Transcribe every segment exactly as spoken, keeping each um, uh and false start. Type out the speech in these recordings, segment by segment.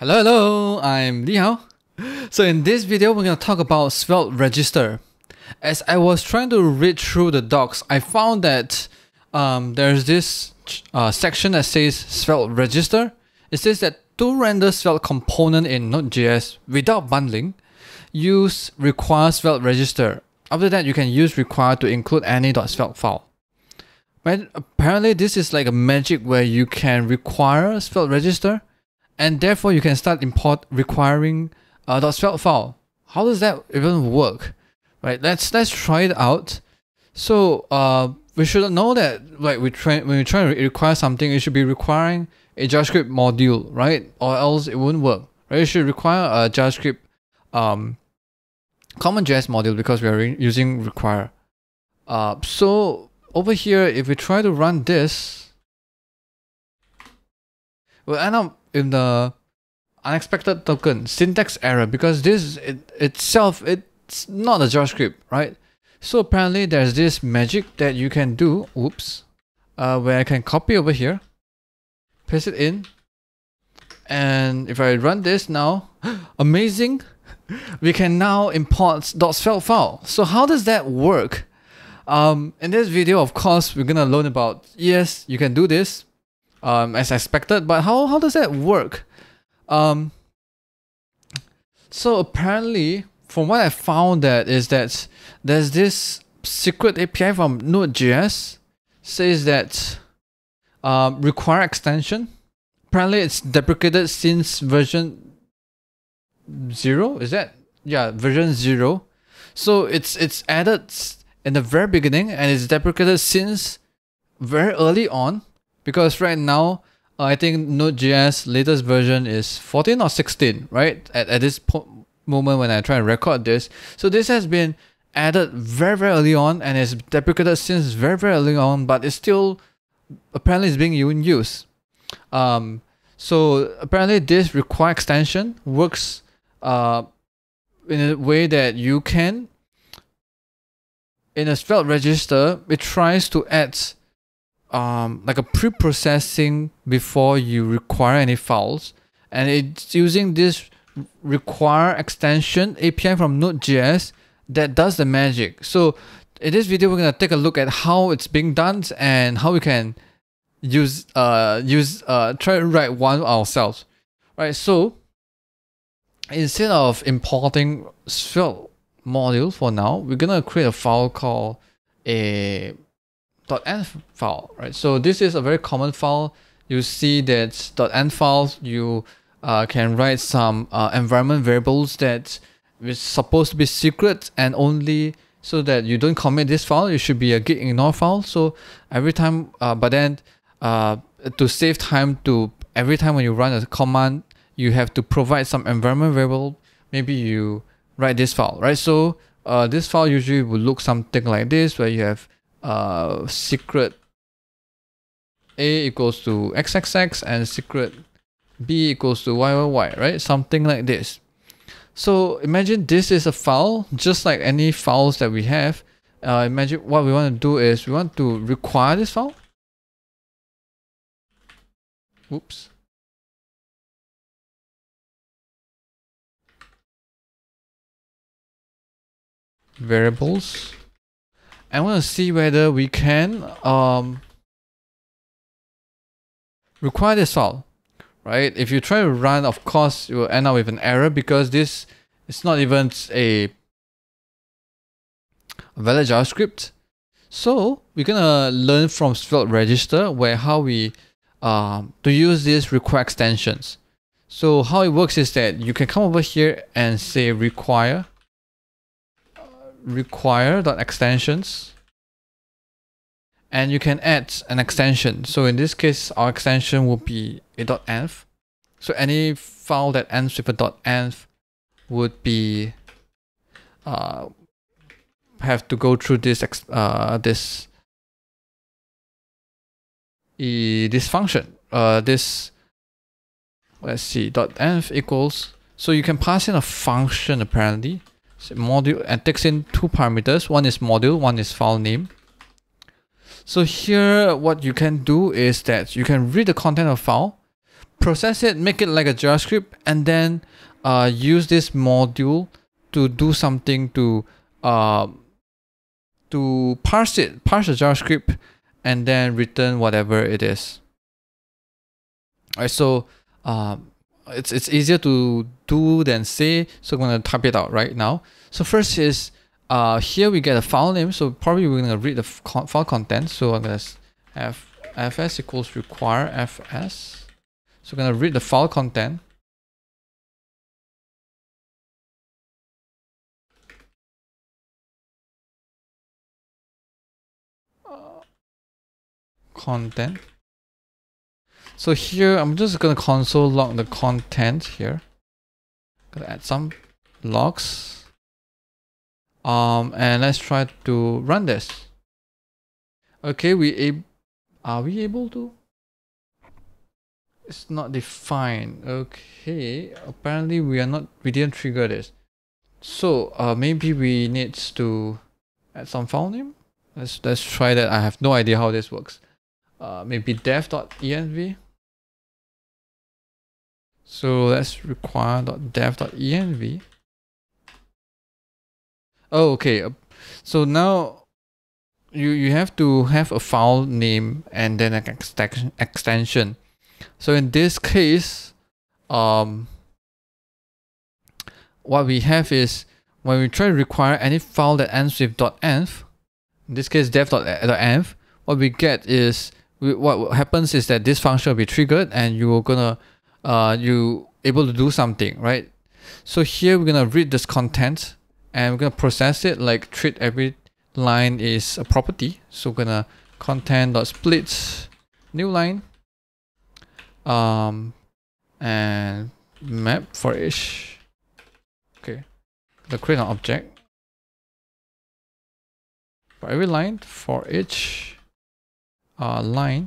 Hello, hello, I'm Li Hao. So in this video, we're going to talk about Svelte Register. As I was trying to read through the docs, I found that um, there's this uh, section that says Svelte Register. It says that to render Svelte component in Node.js without bundling, use require Svelte Register. After that, you can use require to include any .svelte file. Right? Apparently, this is like a magic where you can require Svelte Register, and therefore you can start import requiring a .svelte file. How does that even work? Right? Let's let's try it out. So uh, we should know that like we try when we try to require something, it should be requiring a JavaScript module, right? Or else it wouldn't work. Right? You should require a JavaScript um, CommonJS module because we are re using require. Uh, so over here, if we try to run this, we'll end up in the unexpected token syntax error because this it, itself it's not a JavaScript, right? So apparently there's this magic that you can do, oops, uh, where I can copy over here, paste it in, and if I run this now, amazing, we can now import .svelte file. So how does that work? Um, in this video, of course, we're gonna learn about, yes, you can do this, um, as expected, but how, how does that work? Um, so apparently, from what I found that is that there's this secret A P I from Node.js says that um, require extension. Apparently, it's deprecated since version zero. Is that yeah version zero? So it's it's added in the very beginning and it's deprecated since very early on, because right now uh, I think Node.js latest version is fourteen or sixteen, right? At, at this po moment when I try to record this. So this has been added very very early on and it's deprecated since very very early on, but it's still apparently it's being in use. Um, so apparently this require extension works uh, in a way that you can, in a Svelte register, it tries to add um, like a pre-processing before you require any files, and it's using this require extension A P I from Node.js that does the magic. So in this video, we're gonna take a look at how it's being done and how we can use uh use uh try to write one ourselves. Right. So instead of importing Svelte module for now, we're gonna create a file called a .env file, right? So this is a very common file. You see that .env files, you uh, can write some uh, environment variables that is supposed to be secret, and only so that you don't commit this file, it should be a git ignore file. So every time, uh, but then uh, to save time, to every time when you run a command, you have to provide some environment variable. Maybe you write this file, right? So uh, this file usually will look something like this, where you have uh, secret A equals to X X X and secret B equals to Y Y Y, right? Something like this. So imagine this is a file, just like any files that we have. Uh, imagine what we want to do is we want to require this file. Oops. Variables. I want to see whether we can um, require this file, right? If you try to run, of course, you will end up with an error because this is not even a valid JavaScript. So we're gonna learn from Svelte Register where how we um, to use these require extensions. So how it works is that you can come over here and say require require.extensions, and you can add an extension. So in this case, our extension will be a .env. So any file that ends with a .env would be uh, have to go through this uh, this e this function. Uh, this let's see .env equals. So you can pass in a function apparently. So module, and takes in two parameters. One is module, one is file name. So here, what you can do is that you can read the content of file, process it, make it like a JavaScript, and then uh, use this module to do something to uh, to parse it, parse the JavaScript, and then return whatever it is. Alright, so um, it's it's easier to do than say. So I'm gonna type it out right now. So first is uh, here we get a file name. So probably we're gonna read the file content. So I'm gonna have fs equals require fs. So we're gonna read the file content. Content. So here I'm just gonna console log the content here. Gonna add some logs. Um, and let's try to run this. Okay, we ab are we able to? It's not defined. Okay, apparently we are not. We didn't trigger this. So uh, maybe we need to add some file name. Let's let's try that. I have no idea how this works. Uh, maybe dev.env. So let's require.dev.env. Oh, okay. So now you you have to have a file name and then an extension extension. So in this case, um, what we have is when we try to require any file that ends with .env, in this case dev.env, what we get is we, what happens is that this function will be triggered and you're gonna uh you able to do something, right? So here we're gonna read this content and we're gonna process it, like treat every line is a property. So we're gonna content.split new line um and map for each. Okay, the create an object for every line for each uh line.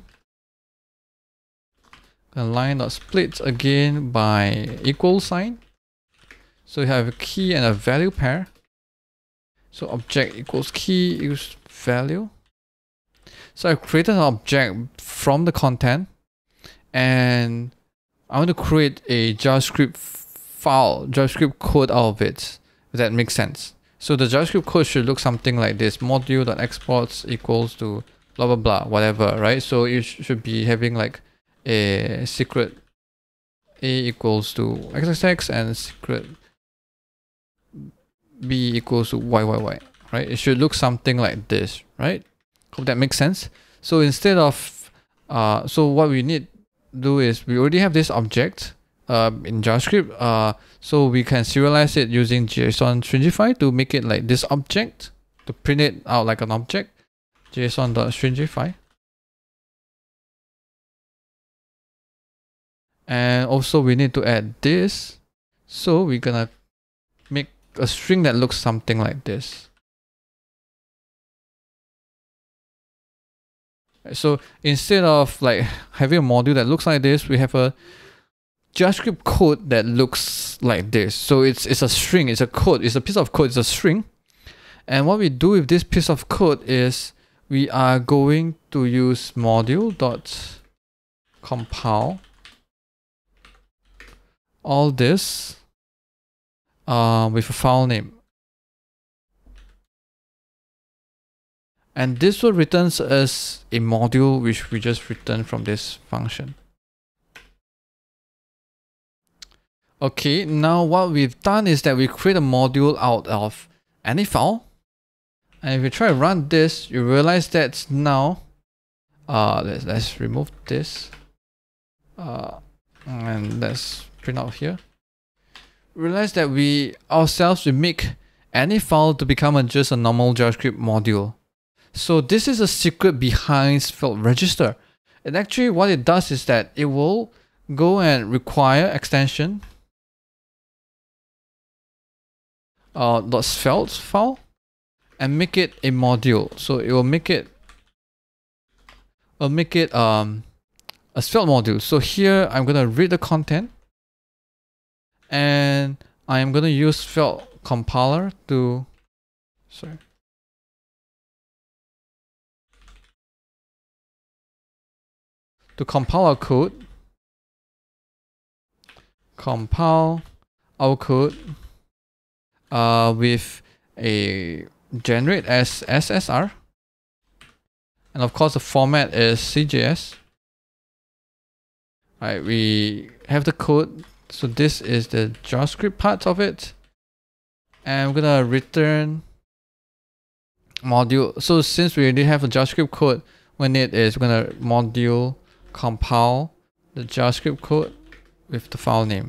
The line dot split again by equal sign. So you have a key and a value pair. So object equals key equals value. So I've created an object from the content, and I want to create a JavaScript file, JavaScript code out of it, if that makes sense. So the JavaScript code should look something like this: module.exports equals to blah blah blah, whatever, right? So it sh should be having like a secret a equals to xxx and secret b equals to yyy, right? It should look something like this, right? Hope that makes sense. So instead of uh so what we need to do is we already have this object uh in JavaScript, uh so we can serialize it using JSON stringify to make it like this object, to print it out like an object. JSON.stringify. And also we need to add this. So we're gonna make a string that looks something like this. So instead of like having a module that looks like this, we have a JavaScript code that looks like this. So it's it's a string, it's a code, it's a piece of code, it's a string. And what we do with this piece of code is we are going to use module.compile all this uh, with a file name. And this will return us a module which we just returned from this function. Okay, now what we've done is that we create a module out of any file. And if you try to run this, you realize that now, uh, let's, let's remove this. Uh, and let's print out here. Realize that we ourselves, we make any file to become a, just a normal JavaScript module. So this is a secret behind Svelte register. And actually what it does is that it will go and require extension uh, .svelte file and make it a module. So it will make it will make it um a Svelte module. So here I'm gonna read the content and I'm gonna use Svelte compiler to sorry. to compile our code. compile our code uh, with a generate as S S R, and of course the format is C J S. Right, we have the code, so this is the JavaScript part of it, and we're gonna return module. So since we already have a JavaScript code, when it is we're gonna module compile the JavaScript code with the file name.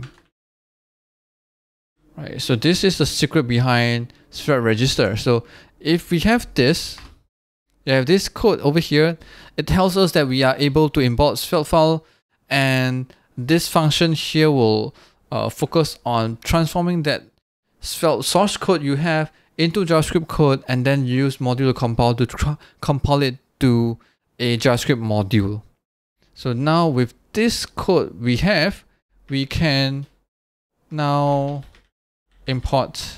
Right, so this is the secret behind Svelte register. So if we have this, we have this code over here, it tells us that we are able to import Svelte file, and this function here will uh, focus on transforming that Svelte source code you have into JavaScript code, and then use module compile to compile it to a JavaScript module. So now with this code we have, we can now import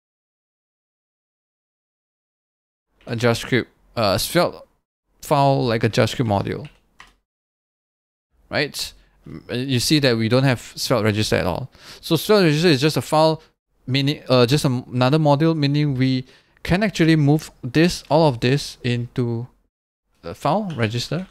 a JavaScript uh, Svelte file like a JavaScript module. Right? You see that we don't have Svelte register at all. So Svelte register is just a file, meaning uh, just a, another module, meaning we can actually move this, all of this into the file register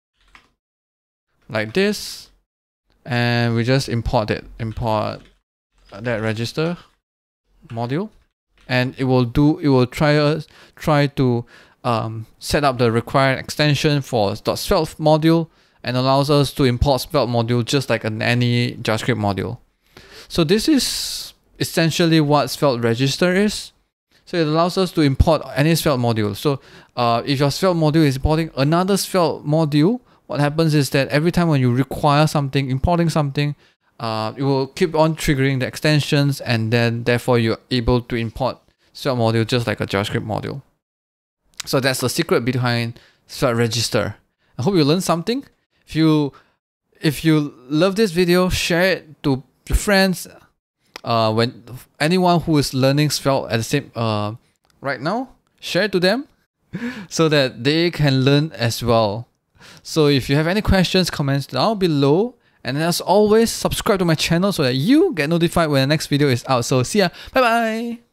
like this, and we just import it, import that register module, and it will do, it will try us try to um, set up the required extension for .svelte module, and allows us to import Svelte module just like an any JavaScript module. So this is essentially what Svelte register is. So it allows us to import any Svelte module. So uh, if your Svelte module is importing another Svelte module, what happens is that every time when you require something, importing something, uh, it will keep on triggering the extensions, and then therefore you're able to import Svelte module just like a JavaScript module. So that's the secret behind Svelte register. I hope you learned something. If you if you love this video, share it to your friends. Uh, when anyone who is learning Svelte at the same uh right now, share it to them so that they can learn as well. So if you have any questions, comments down below, and as always, subscribe to my channel so that you get notified when the next video is out. So see ya, bye bye.